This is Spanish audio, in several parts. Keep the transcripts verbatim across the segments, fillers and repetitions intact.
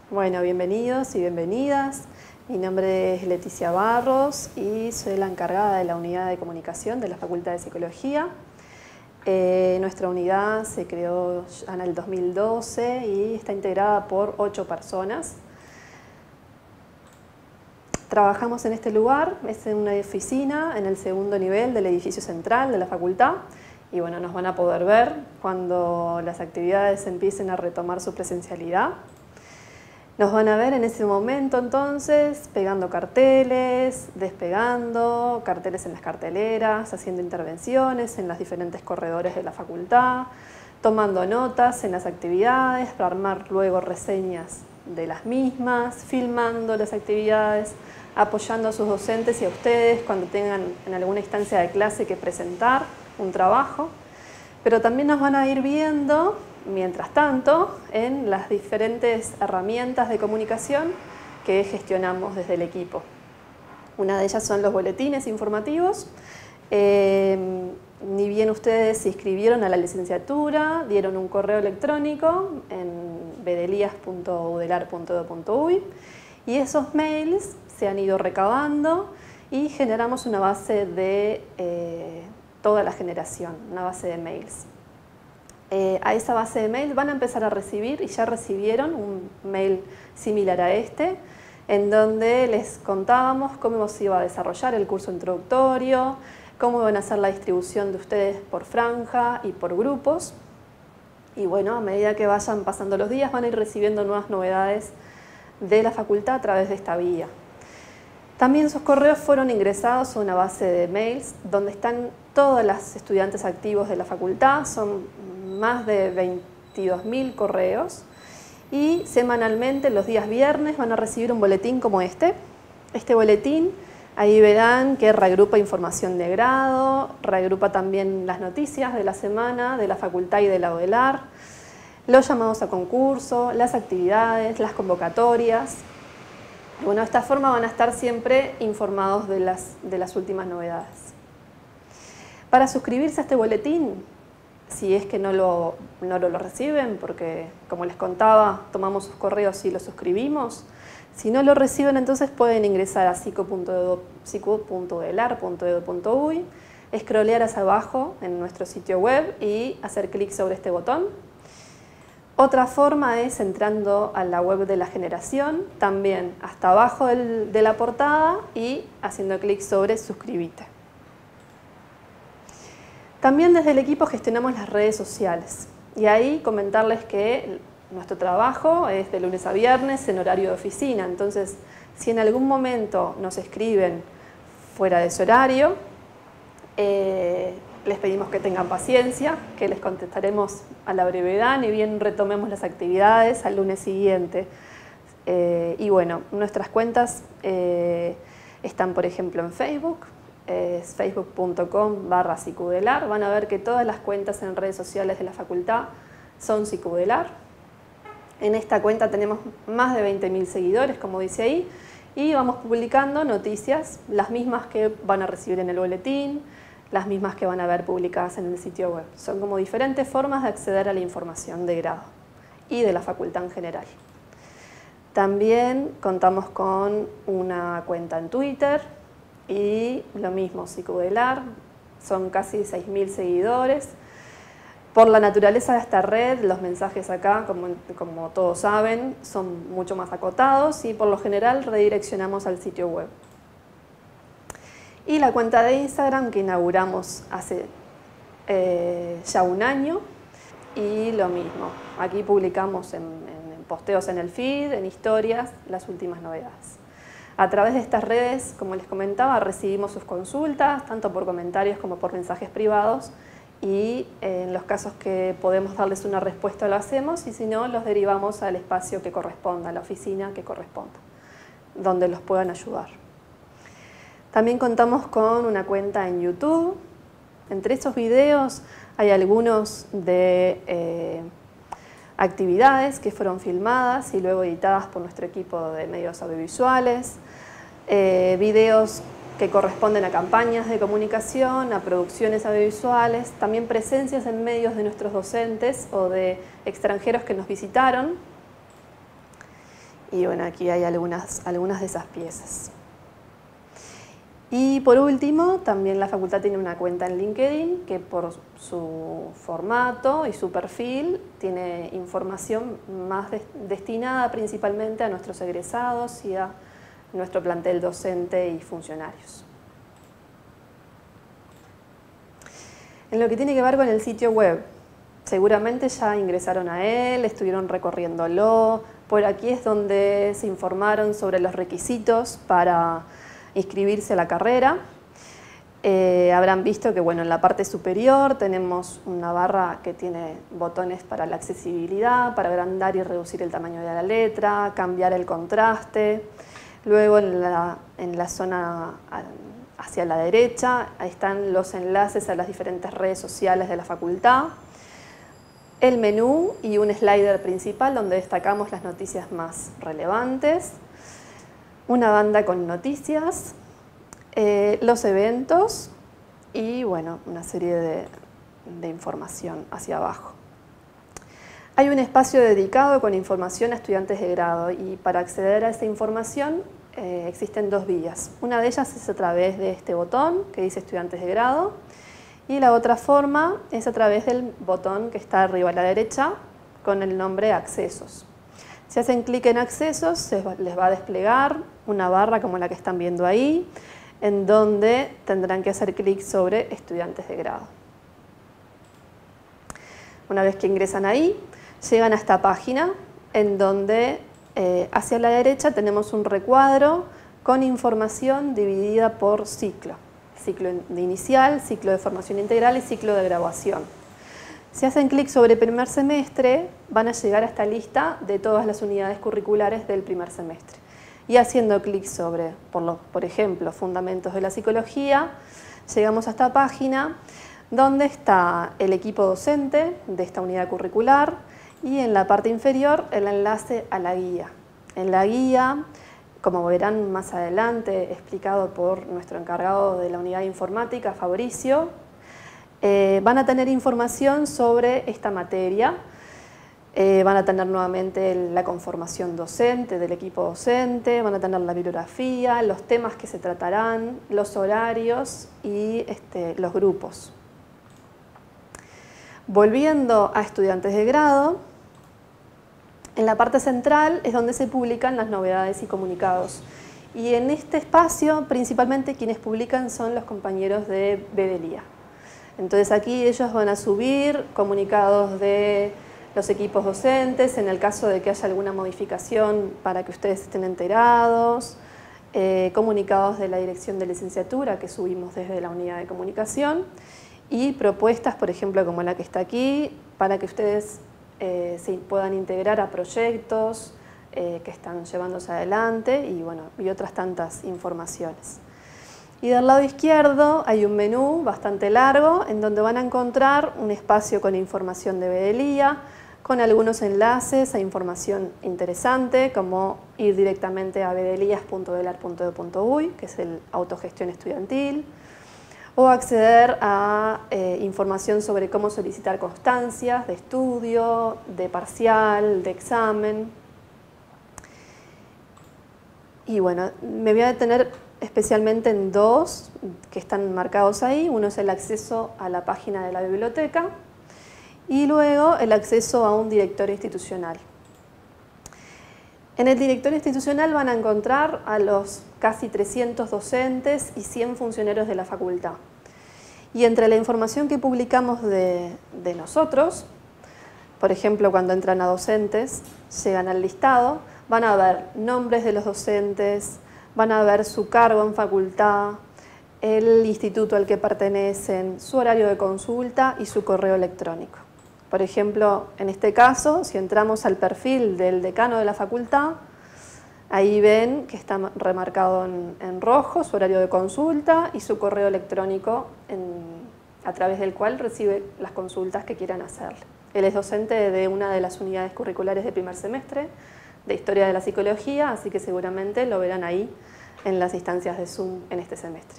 Bueno, bienvenidos y bienvenidas. Mi nombre es Leticia Barros y soy la encargada de la unidad de comunicación de la Facultad de Psicología. Eh, nuestra unidad se creó en el dos mil doce y está integrada por ocho personas. Trabajamos en este lugar, es en una oficina en el segundo nivel del edificio central de la facultad. Y bueno, nos van a poder ver cuando las actividades empiecen a retomar su presencialidad. Nos van a ver en ese momento entonces pegando carteles, despegando carteles en las carteleras, haciendo intervenciones en los diferentes corredores de la facultad, tomando notas en las actividades para armar luego reseñas de las mismas, filmando las actividades, apoyando a sus docentes y a ustedes cuando tengan en alguna instancia de clase que presentar un trabajo. Pero también nos van a ir viendo, mientras tanto, en las diferentes herramientas de comunicación que gestionamos desde el equipo. Una de ellas son los boletines informativos. Eh, ni bien ustedes se inscribieron a la licenciatura, dieron un correo electrónico en bedelías punto udelar punto edu punto uy y esos mails se han ido recabando y generamos una base de eh, toda la generación, una base de mails. Eh, a esa base de mails van a empezar a recibir, y ya recibieron un mail similar a este, en donde les contábamos cómo se iba a desarrollar el curso introductorio, cómo van a hacer la distribución de ustedes por franja y por grupos. Y bueno, a medida que vayan pasando los días van a ir recibiendo nuevas novedades de la facultad a través de esta vía. También sus correos fueron ingresados a una base de mails donde están todos los estudiantes activos de la facultad, son más de veintidós mil correos y semanalmente los días viernes van a recibir un boletín como este. Este boletín, ahí verán que regrupa información de grado, regrupa también las noticias de la semana de la facultad y de la UDELAR, los llamados a concurso, las actividades, las convocatorias. Bueno, de esta forma van a estar siempre informados de las, de las últimas novedades. Para suscribirse a este boletín, si es que no lo, no lo, lo reciben, porque como les contaba, tomamos sus correos y los suscribimos, si no lo reciben entonces pueden ingresar a psico punto udelar punto edu punto uy, scrollear hacia abajo en nuestro sitio web y hacer clic sobre este botón. Otra forma es entrando a la web de la generación, también hasta abajo del, de la portada y haciendo clic sobre suscríbete. También desde el equipo gestionamos las redes sociales y ahí comentarles que nuestro trabajo es de lunes a viernes en horario de oficina, entonces si en algún momento nos escriben fuera de ese horario, eh, les pedimos que tengan paciencia, que les contestaremos a la brevedad, ni bien retomemos las actividades al lunes siguiente. Eh, y bueno, nuestras cuentas eh, están por ejemplo en Facebook, es facebook punto com barra psicudelar. Van a ver que todas las cuentas en redes sociales de la facultad son psicudelar. En esta cuenta tenemos más de veinte mil seguidores, como dice ahí, y vamos publicando noticias, las mismas que van a recibir en el boletín, las mismas que van a ver publicadas en el sitio web. Son como diferentes formas de acceder a la información de grado y de la facultad en general. También contamos con una cuenta en Twitter y lo mismo, Psicudelar, son casi seis mil seguidores. Por la naturaleza de esta red, los mensajes acá, como, como todos saben, son mucho más acotados y por lo general redireccionamos al sitio web. Y la cuenta de Instagram que inauguramos hace eh, ya un año y lo mismo, aquí publicamos en, en posteos en el feed, en historias, las últimas novedades. A través de estas redes, como les comentaba, recibimos sus consultas, tanto por comentarios como por mensajes privados y en los casos que podemos darles una respuesta lo hacemos y si no, los derivamos al espacio que corresponda, a la oficina que corresponda, donde los puedan ayudar. También contamos con una cuenta en YouTube. Entre esos videos hay algunos de eh, actividades que fueron filmadas y luego editadas por nuestro equipo de medios audiovisuales, eh, videos que corresponden a campañas de comunicación, a producciones audiovisuales, también presencias en medios de nuestros docentes o de extranjeros que nos visitaron. Y bueno, aquí hay algunas, algunas de esas piezas. Y por último, también la facultad tiene una cuenta en LinkedIn que por su formato y su perfil tiene información más de, destinada principalmente a nuestros egresados y a nuestro plantel docente y funcionarios. En lo que tiene que ver con el sitio web, seguramente ya ingresaron a él, estuvieron recorriéndolo. Por aquí es donde se informaron sobre los requisitos para inscribirse a la carrera. Eh, habrán visto que bueno, en la parte superior tenemos una barra que tiene botones para la accesibilidad, para agrandar y reducir el tamaño de la letra, cambiar el contraste. Luego en la, en la zona hacia la derecha ahí están los enlaces a las diferentes redes sociales de la facultad, el menú y un slider principal donde destacamos las noticias más relevantes, una banda con noticias, eh, los eventos y bueno, una serie de, de información hacia abajo. Hay un espacio dedicado con información a estudiantes de grado y para acceder a esa información eh, existen dos vías. Una de ellas es a través de este botón que dice estudiantes de grado y la otra forma es a través del botón que está arriba a la derecha con el nombre accesos. Si hacen clic en accesos se les va a desplegar una barra como la que están viendo ahí en donde tendrán que hacer clic sobre estudiantes de grado. Una vez que ingresan ahí, llegan a esta página en donde eh, hacia la derecha tenemos un recuadro con información dividida por ciclo. Ciclo de inicial, ciclo de formación integral y ciclo de graduación. Si hacen clic sobre primer semestre, van a llegar a esta lista de todas las unidades curriculares del primer semestre. Y haciendo clic sobre, por, lo, por ejemplo, fundamentos de la psicología, llegamos a esta página donde está el equipo docente de esta unidad curricular y en la parte inferior el enlace a la guía. En la guía, como verán más adelante, explicado por nuestro encargado de la unidad de informática, Fabricio, eh, van a tener información sobre esta materia. Eh, van a tener nuevamente la conformación docente del equipo docente, van a tener la bibliografía, los temas que se tratarán, los horarios y este, los grupos. Volviendo a estudiantes de grado, en la parte central es donde se publican las novedades y comunicados. Y en este espacio, principalmente quienes publican son los compañeros de B D L I A. Entonces aquí ellos van a subir comunicados de los equipos docentes, en el caso de que haya alguna modificación para que ustedes estén enterados, eh, comunicados de la dirección de licenciatura que subimos desde la unidad de comunicación y propuestas, por ejemplo, como la que está aquí, para que ustedes eh, se puedan integrar a proyectos eh, que están llevándose adelante y, bueno, y otras tantas informaciones. Y del lado izquierdo hay un menú bastante largo en donde van a encontrar un espacio con información de B D L I A, con algunos enlaces a información interesante, como ir directamente a b d l i a s punto velar punto e d u punto u y, que es el autogestión estudiantil, o acceder a eh, información sobre cómo solicitar constancias de estudio, de parcial, de examen. Y bueno, me voy a detener especialmente en dos que están marcados ahí. Uno es el acceso a la página de la biblioteca y luego el acceso a un directorio institucional. En el directorio institucional van a encontrar a los casi trescientos docentes y cien funcionarios de la facultad. Y entre la información que publicamos de, de nosotros, por ejemplo, cuando entran a docentes, llegan al listado, van a ver nombres de los docentes, van a ver su cargo en facultad, el instituto al que pertenecen, su horario de consulta y su correo electrónico. Por ejemplo, en este caso, si entramos al perfil del decano de la facultad, ahí ven que está remarcado en, en rojo su horario de consulta y su correo electrónico en, a través del cual recibe las consultas que quieran hacerle. Él es docente de una de las unidades curriculares de primer semestre, de Historia de la Psicología, así que seguramente lo verán ahí en las instancias de Zoom en este semestre.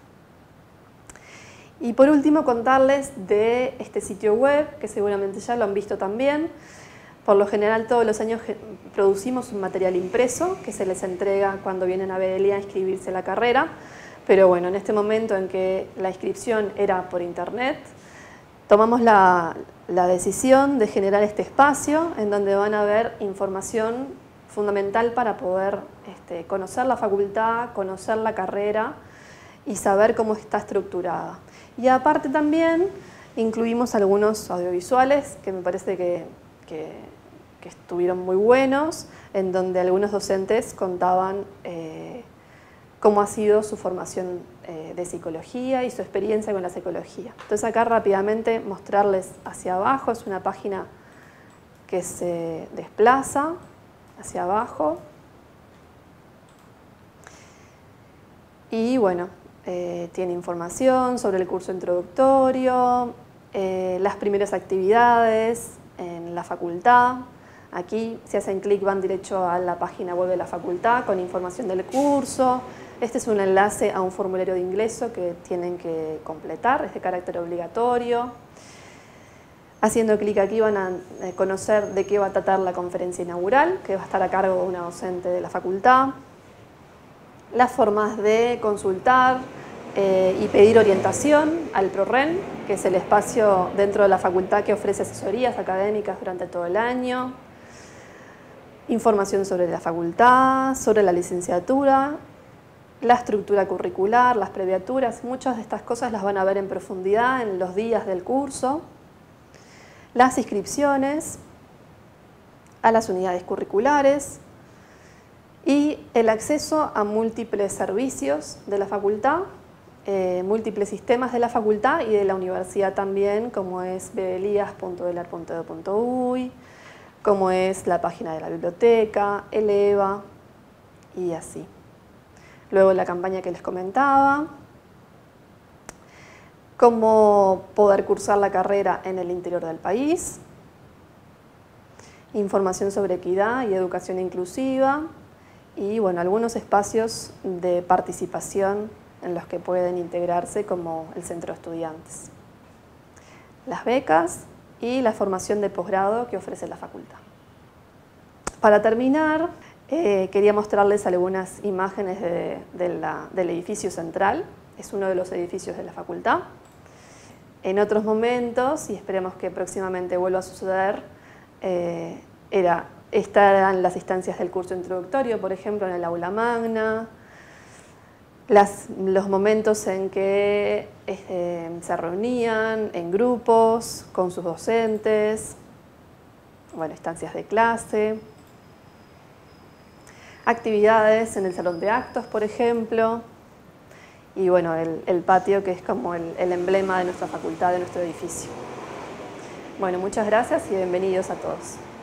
Y por último, contarles de este sitio web, que seguramente ya lo han visto también. Por lo general, todos los años producimos un material impreso que se les entrega cuando vienen a B L I a inscribirse a la carrera, pero bueno, en este momento en que la inscripción era por internet, tomamos la, la decisión de generar este espacio en donde van a ver información fundamental para poder este, conocer la facultad, conocer la carrera y saber cómo está estructurada. Y aparte también incluimos algunos audiovisuales que me parece que, que, que estuvieron muy buenos, en donde algunos docentes contaban eh, cómo ha sido su formación eh, de psicología y su experiencia con la psicología. Entonces acá rápidamente mostrarles hacia abajo, es una página que se desplaza hacia abajo. Y bueno, eh, tiene información sobre el curso introductorio, eh, las primeras actividades en la facultad. Aquí, si hacen clic, van derecho a la página web de la facultad con información del curso. Este es un enlace a un formulario de ingreso que tienen que completar, es de carácter obligatorio. Haciendo clic aquí van a conocer de qué va a tratar la conferencia inaugural, que va a estar a cargo de una docente de la facultad. Las formas de consultar eh, y pedir orientación al ProRen, que es el espacio dentro de la facultad que ofrece asesorías académicas durante todo el año. Información sobre la facultad, sobre la licenciatura, la estructura curricular, las previaturas. Muchas de estas cosas las van a ver en profundidad en los días del curso. Las inscripciones a las unidades curriculares y el acceso a múltiples servicios de la facultad, eh, múltiples sistemas de la facultad y de la universidad también, como es bebelias punto elar punto edu punto uy, como es la página de la biblioteca, el E V A y así. Luego la campaña que les comentaba, cómo poder cursar la carrera en el interior del país, información sobre equidad y educación inclusiva y bueno, algunos espacios de participación en los que pueden integrarse como el centro de estudiantes. Las becas y la formación de posgrado que ofrece la facultad. Para terminar, eh, quería mostrarles algunas imágenes de, de la, del edificio central. Es uno de los edificios de la facultad. En otros momentos, y esperemos que próximamente vuelva a suceder, eh, era, estarán las instancias del curso introductorio, por ejemplo, en el aula magna, las, los momentos en que eh, se reunían en grupos con sus docentes, bueno, estancias de clase, actividades en el salón de actos, por ejemplo, y bueno, el, el patio que es como el, el emblema de nuestra facultad, de nuestro edificio. Bueno, muchas gracias y bienvenidos a todos.